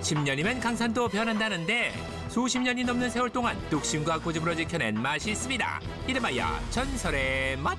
10년이면 강산도 변한다는데 수십 년이 넘는 세월 동안 뚝심과 고집으로 지켜낸 맛이 있습니다. 이름하여 전설의 맛.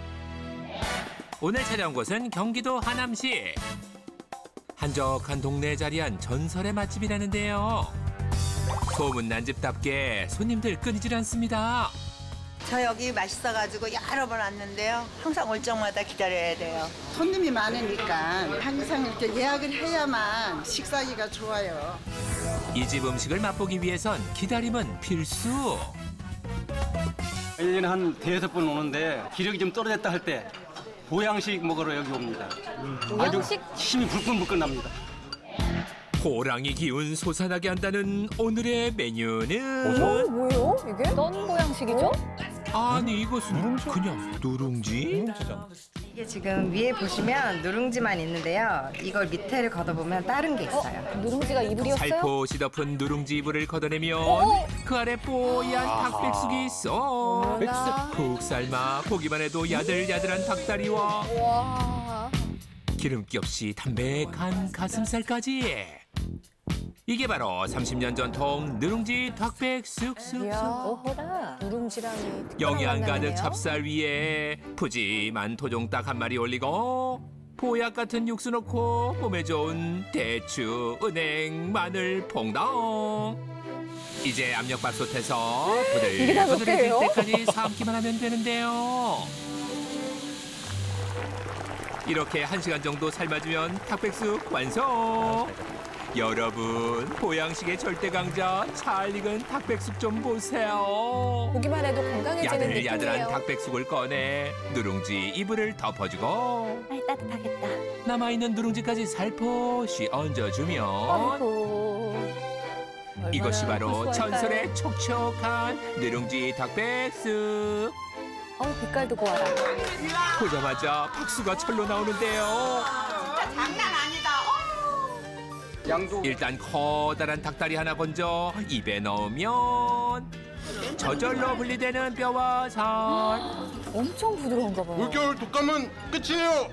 오늘 찾아온 곳은 경기도 하남시. 한적한 동네에 자리한 전설의 맛집이라는데요. 소문난 집답게 손님들 끊이질 않습니다. 저 여기 맛있어가지고 여러 번 왔는데요. 항상 올 적마다 기다려야 돼요. 손님이 많으니까 항상 이렇게 예약을 해야만 식사하기가 좋아요. 이 집 음식을 맛보기 위해선 기다림은 필수. 1년에 한 대여섯 번 오는데 기력이 좀 떨어졌다 할 때 보양식 먹으러 여기 옵니다. 보양식? 아주 힘이 불끈불끈 납니다. 호랑이 기운 솟아나게 한다는 오늘의 메뉴는 뭐예요? 이게? 어떤 보양식이죠? 아니 이것은 그냥 누룽지? 이게 지금 위에 보시면 누룽지만 있는데요. 이걸 밑에를 걷어보면 다른 게 있어요. 누룽지가 이불이었어요? 살포시 덮은 누룽지 이불을 걷어내면 그 아래 뽀얀 닭백숙이 있어. 푹 삶아 보기만 해도 야들야들한 닭다리와 와. 기름기 없이 담백한 가슴살까지. 이게 바로 30년 전통 누룽지 닭백숙. 이야, 어허라. 누룽지랑이 영양 가득 만나네요. 찹쌀 위에 푸짐한 토종닭 한 마리 올리고 보약 같은 육수 넣고 몸에 좋은 대추, 은행, 마늘, 퐁당. 이제 압력밥솥에서 이게 다 몇 부들부들해질 개예요? 때까지 삶기만 하면 되는데요. 이렇게 1시간 정도 삶아주면 닭백숙 완성. 여러분, 보양식의 절대 강자 잘 익은 닭백숙 좀 보세요. 보기만 해도 건강해지는 야들야들한 느낌이에요. 닭백숙을 꺼내 누룽지 이불을 덮어주고 아이, 따뜻하겠다. 남아있는 누룽지까지 살포시 얹어주면 아이고. 이것이 바로 얼마나 전설의 촉촉한 누룽지 닭백숙. 빛깔도 고와라. 보자마자 박수가 절로 나오는데요. 일단 커다란 닭다리 하나 건져 입에 넣으면 저절로 분리되는 뼈와 살. 엄청 부드러운가 봐요. 물결 독감은 끝이에요.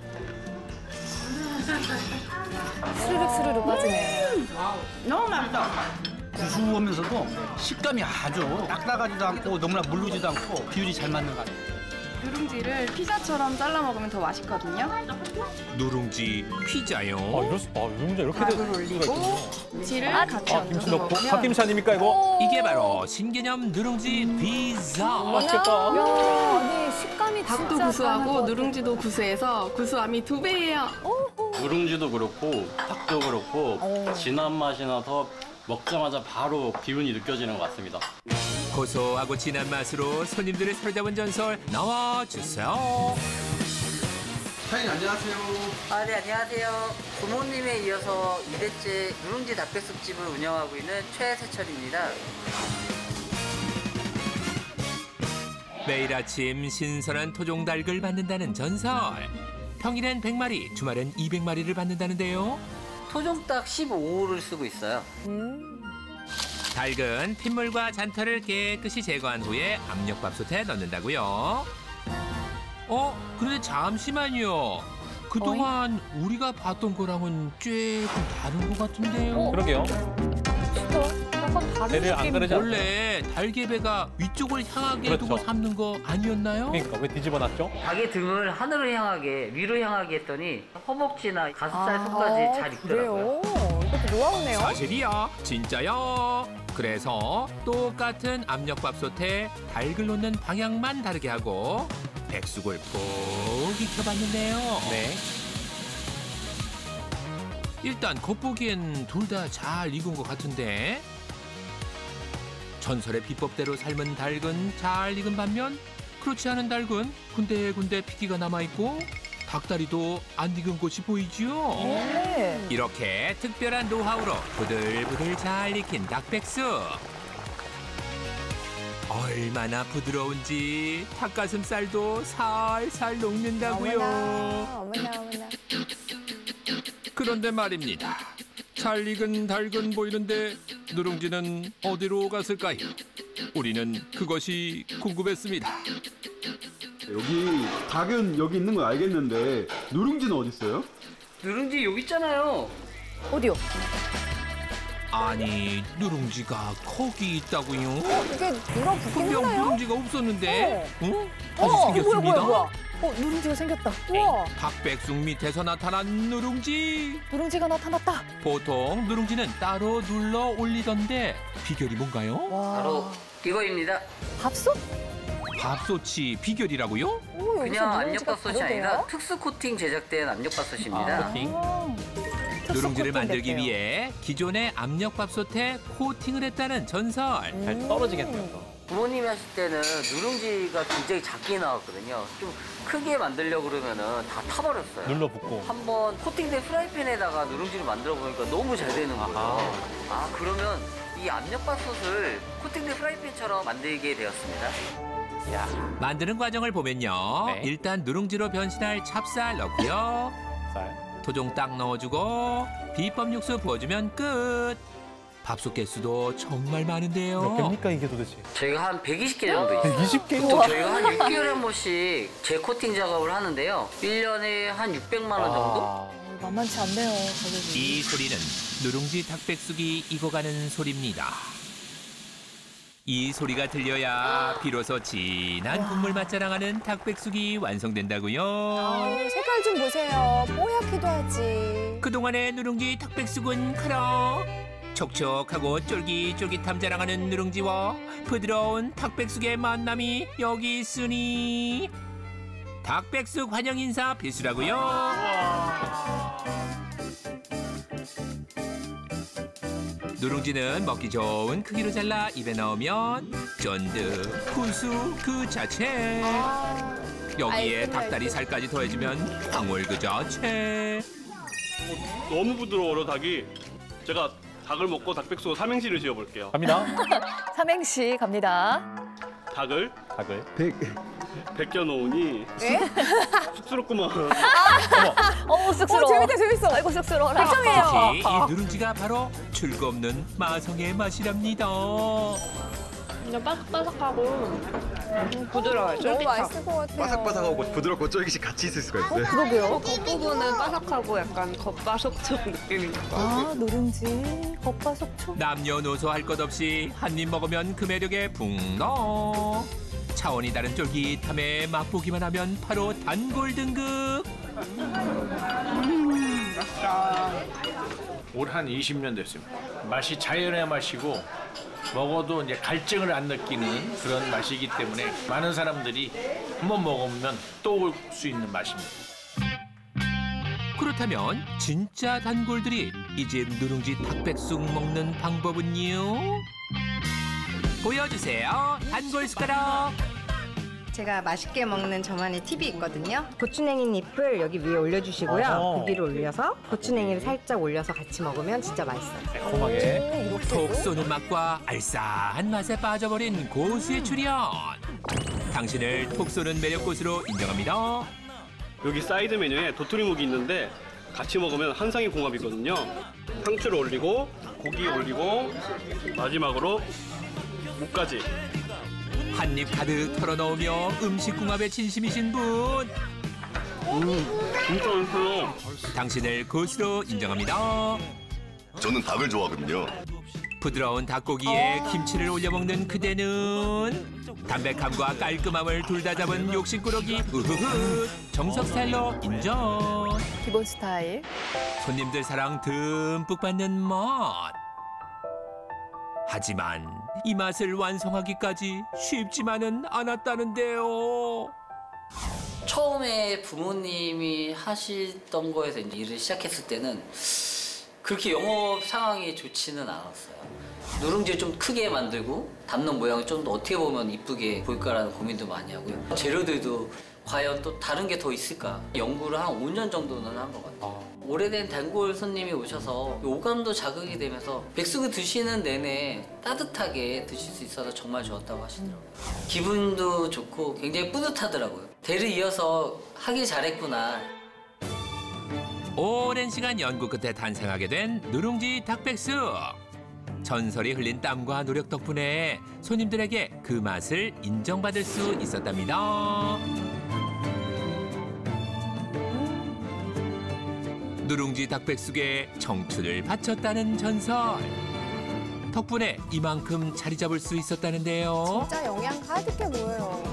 스르륵 빠지네. 너무 맛있어. 구수하면서도 식감이 아주 딱딱하지도 않고 너무나 물르지도 않고 비율이 잘 맞는 것 같아요. 누룽지를 피자처럼 잘라 먹으면 더 맛있거든요. 누룽지 피자요. 누룽지 이렇게 될 수가 있군요. 지를 같이 김치 얹어서 넣고 먹으면 갓김치 아닙니까 이거? 이게 바로 신개념 누룽지 피자. 맛있겠다. 야, 아니 식감이 닭도 진짜 구수하고 다른 것 누룽지도 구수해서 구수함이 2배예요. 누룽지도 그렇고 닭도 그렇고 진한 맛이 나서 먹자마자 바로 기운이 느껴지는 것 같습니다. 고소하고 진한 맛으로 손님들을 사로잡은 전설 나와주세요. 사장님 안녕하세요. 네, 안녕하세요. 부모님에 이어서 2대째 누룽지 닭백숙집을 운영하고 있는 최세철입니다. 매일 아침 신선한 토종닭을 받는다는 전설. 평일엔 100마리, 주말엔 200마리를 받는다는데요. 토종닭 15호를 쓰고 있어요. 닭은 핏물과 잔털을 깨끗이 제거한 후에 압력밥솥에 넣는다고요. 그런데 잠시만요. 그동안 우리가 봤던 거랑은 조금 다른 것 같은데요. 그러게요. 진짜 약간 다른 배를 안 느낌. 가르지 않나요? 원래 달개배가 위쪽을 향하게 그렇죠. 두고 삶는 거 아니었나요? 그러니까 왜 뒤집어놨죠? 닭의 등을 하늘을 향하게, 위로 향하게 했더니 허벅지나 가슴살 속까지 잘 익더라고요. 그래요? 이것도 노하우네요. 사실이야, 진짜야. 그래서 똑같은 압력밥솥에 닭을 놓는 방향만 다르게 하고 백숙을 푹 익혀봤는데요. 네. 일단 겉보기엔 둘 다 잘 익은 것 같은데 전설의 비법대로 삶은 닭은 잘 익은 반면 그렇지 않은 닭은 군데군데 피기가 남아있고 닭다리도 안 익은 곳이 보이지요. 네. 이렇게 특별한 노하우로 부들부들 잘 익힌 닭백숙. 얼마나 부드러운지 닭가슴살도 살살 녹는다고요. 어머나. 그런데 말입니다. 잘 익은 닭은 보이는데 누룽지는 어디로 갔을까요? 우리는 그것이 궁금했습니다. 여기 닭은 여기 있는 건 알겠는데 누룽지는 어디 있어요? 누룽지 여기 있잖아요. 어디요? 아니, 누룽지가 거기 있다고요? 이게 누가 붙긴 분명 하나요? 누룽지가 없었는데, 응? 다시 뭐야, 생겼습니다. 뭐야. 누룽지가 생겼다. 우와, 닭백숙 밑에서 나타난 누룽지. 누룽지가 나타났다. 보통 누룽지는 따로 눌러 올리던데 비결이 뭔가요? 바로 이거입니다. 밥솥? 밥솥이 비결이라고요? 오, 여기서 그냥 누룽지가 압력밥솥이 바로 아니라 돼요? 특수 코팅 제작된 압력밥솥입니다. 코팅. 특수 누룽지를 코팅 만들기 됐대요. 위해 기존의 압력밥솥에 코팅을 했다는 전설. 잘 떨어지겠네요. 부모님이 하실 때는 누룽지가 굉장히 작게 나왔거든요. 좀 크게 만들려고 그러면은 다 타버렸어요. 눌러붙고. 한번 코팅된 프라이팬에다가 누룽지를 만들어 보니까 너무 잘 되는 거예요. 아, 그러면 이 압력밥솥을 코팅된 프라이팬처럼 만들게 되었습니다. 만드는 과정을 보면요. 네. 일단 누룽지로 변신할 찹쌀 넣고요. 쌀. 토종 딱 넣어주고 비법 육수 부어주면 끝. 밥솥 개수도 정말 많은데요. 몇 개입니까 이게 도대체? 저희가 한 120개 정도 있어요. 120개? 보통 저희가 한 6개월에 한 번씩 재코팅 작업을 하는데요. 1년에 한 600만 원 정도? 만만치 않네요, 가격이. 이 소리는 누룽지 닭백숙이 익어가는 소리입니다. 이 소리가 들려야 비로소 진한 국물 맛 자랑하는 닭백숙이 완성된다고요. 색깔 좀 보세요. 뽀얗기도 하지. 그동안의 누룽지 닭백숙은 크러 촉촉하고 쫄깃쫄깃함 자랑하는 누룽지와 부드러운 닭백숙의 만남이 여기 있으니 닭백숙 환영 인사 필수라고요. 누룽지는 먹기 좋은 크기로 잘라 입에 넣으면 쫀득 구수 그 자체. 여기에 닭다리 살까지 더해주면 황홀 그 자체. 너무 부드러워요, 닭이. 제가 닭을 먹고 닭백숙 삼행시를 지어볼게요. 갑니다. 삼행시 갑니다. 닭을 벗겨놓으니 네? 쑥스럽구만. 쑥스러워. 재밌어. 아이고, 쑥스러워라. 100점이에요. 특히 이 누룽지가 바로 출구 없는 마성의 맛이랍니다. 그냥 바삭바삭하고 부드러워요. 너무 맛있을 것 같아요. 바삭바삭하고 부드럽고 쫄깃이 같이 있을 수가 있어요. 그러게요. 겉부분은 바삭하고 약간 겉바속촉 느낌인 것 같아요. 누룽지, 겉바속촉. 남녀노소 할 것 없이 한 입 먹으면 그 매력에 붕 차원이 다른 쫄깃함에 맛보기만 하면 바로 단골 등급. 올 한 20년 됐습니다. 맛이 자연의 맛이고 먹어도 이제 갈증을 안 느끼는 그런 맛이기 때문에 많은 사람들이 한번 먹으면 또 올 수 있는 맛입니다. 그렇다면 진짜 단골들이 이 집 누룽지 닭백숙 먹는 방법은요? 보여주세요. 단골 숟가락. 제가 맛있게 먹는 저만의 팁이 있거든요. 고추냉이 잎을 여기 위에 올려주시고요. 어허. 그 위로 올려서 고추냉이를 살짝 올려서 같이 먹으면 진짜 맛있어요. 매콤하게. 톡 쏘는 맛과 알싸한 맛에 빠져버린 고수의 출연. 당신을 톡 쏘는 매력 고수로 인정합니다. 여기 사이드 메뉴에 도토리묵이 있는데 같이 먹으면 한상의 궁합이거든요. 상추를 올리고 고기 올리고 마지막으로 무까지. 한 입 가득 털어넣으며 음식 궁합에 진심이신 분. 진짜 맛있어요. 당신을 고수로 인정합니다. 저는 닭을 좋아하거든요. 부드러운 닭고기에 김치를 올려 먹는 그대는 담백함과 깔끔함을 둘 다 잡은 욕심꾸러기 우후후 정석 스타일로 인정. 기본 스타일. 손님들 사랑 듬뿍 받는 맛. 하지만 이 맛을 완성하기까지 쉽지만은 않았다는데요. 처음에 부모님이 하시던 거에서 이제 일을 시작했을 때는 그렇게 영업 상황이 좋지는 않았어요. 누룽지를 좀 크게 만들고 담는 모양을 좀 더 어떻게 보면 이쁘게 보일까라는 고민도 많이 하고요. 재료들도 과연 또 다른 게 더 있을까? 연구를 한 5년 정도는 한 것 같아요. 오래된 단골 손님이 오셔서 오감도 자극이 되면서 백숙을 드시는 내내 따뜻하게 드실 수 있어서 정말 좋았다고 하시더라고요. 기분도 좋고 굉장히 뿌듯하더라고요. 대를 이어서 하길 잘했구나. 오랜 시간 연구 끝에 탄생하게 된 누룽지 닭백숙. 전설이 흘린 땀과 노력 덕분에 손님들에게 그 맛을 인정받을 수 있었답니다. 누룽지 닭백숙에 청춘을 바쳤다는 전설. 덕분에 이만큼 자리 잡을 수 있었다는데요. 진짜 영양 가득해 보여요.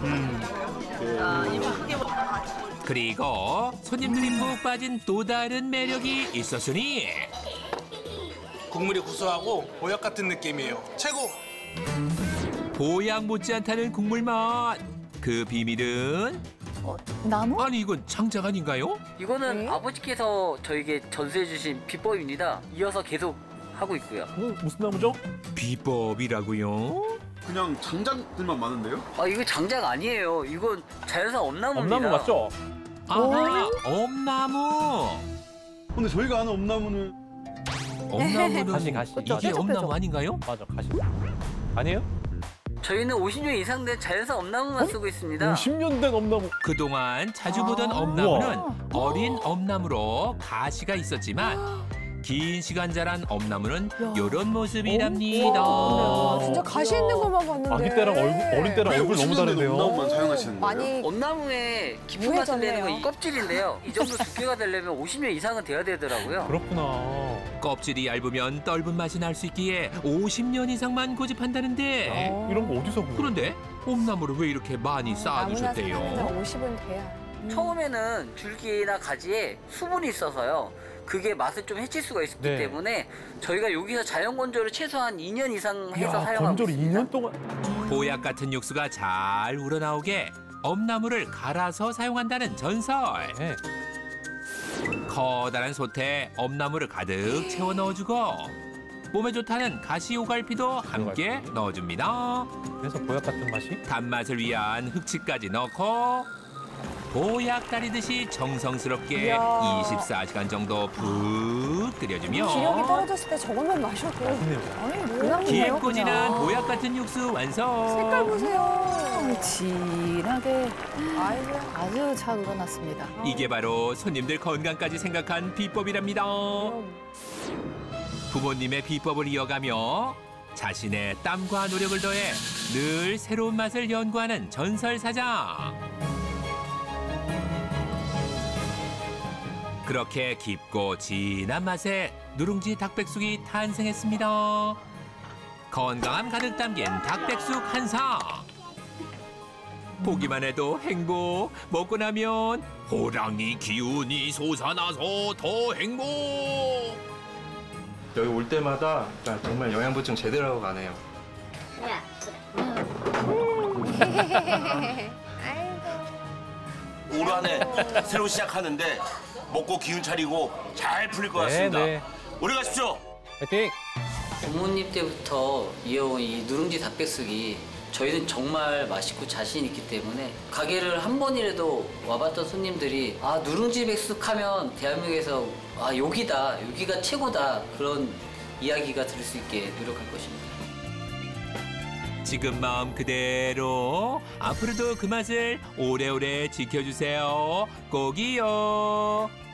그리고 손님들이 푹 빠진 또 다른 매력이 있었으니 국물이 구수하고 보약 같은 느낌이에요. 최고! 보약 못지않다는 국물 맛. 그 비밀은 나무? 아니 이건 장작 아닌가요? 이거는 아버지께서 저에게 전수해 주신 비법입니다. 이어서 계속 하고 있고요. 무슨 나무죠? 비법이라고요? 그냥 장작들만 많은데요? 아, 이거 장작 아니에요. 이건 자연산 엄나무입니다. 엄나무 맞죠? 아하, 엄나무. 근데 저희가 아는 엄나무는 엄나무는 가시. 이게 엄나무 아닌가요? 맞아, 가시. 아니에요? 저희는 50년 이상 된 자연산 엄나무만 쓰고 있습니다. 50년 된 엄나무. 그동안 자주 보던 엄나무는 어린 엄나무로 가시가 있었지만 긴 시간 자란 엄나무는 이런 모습이랍니다. 진짜 가시 있는 것만 봤는데. 아기 때랑 어린 때랑 얼굴 너무 다른데요. 엄나무만 사용하시는 거예요? 많이 엄나무의 깊은 맛을 내는 건 이 껍질인데요. 이 정도 두께가 되려면 50년 이상은 돼야 되더라고요. 그렇구나. 껍질이 얇으면 떫은 맛이 날 수 있기에 50년 이상만 고집한다는데 이런 거 어디서 구해요? 그런데 엄나무를 왜 이렇게 많이 쌓아두셨대요? 50은 돼야. 처음에는 줄기나 가지에 수분이 있어서요. 그게 맛을 좀 해칠 수가 있기 네. 때문에 저희가 여기서 자연 건조를 최소한 2년 이상 해서 야, 사용하고 건조를 있습니다. 2년 동안. 보약 같은 육수가 잘 우러나오게 엄나무를 갈아서 사용한다는 전설. 네. 커다란 솥에 엄나무를 가득 채워 넣어주고 몸에 좋다는 가시오갈피도 함께 넣어줍니다. 그래서 보약 같은 맛이? 단맛을 위한 흑치까지 넣고 보약 다리듯이 정성스럽게 이야. 24시간 정도 푹 끓여주며 기력이 떨어졌을 때 저것만 마셔도. 아니 뭐야? 깊고진한 보약 같은 육수 완성. 색깔 보세요. 진하게. 아주 잘 우러났습니다. 이게 바로 손님들 건강까지 생각한 비법이랍니다. 부모님의 비법을 이어가며 자신의 땀과 노력을 더해 늘 새로운 맛을 연구하는 전설사장. 그렇게 깊고 진한 맛의 누룽지 닭백숙이 탄생했습니다. 건강함 가득 담긴 닭백숙 한상. 보기만 해도 행복, 먹고 나면 호랑이 기운이 솟아나서 더 행복. 여기 올 때마다 정말 영양 보충 제대로 하고 가네요. 올 한해 새로 시작하는데 먹고 기운 차리고 잘 풀릴 것 같습니다. 네. 오래 가십시오. 파이팅! 부모님 때부터 이어온 이 누룽지 닭백숙이 저희는 정말 맛있고 자신 있기 때문에 가게를 한 번이라도 와봤던 손님들이 아 누룽지 백숙하면 대한민국에서 아 여기다 여기가 최고다 그런 이야기가 들을 수 있게 노력할 것입니다. 지금 마음 그대로 앞으로도 그 맛을 오래오래 지켜주세요. 꼭이요.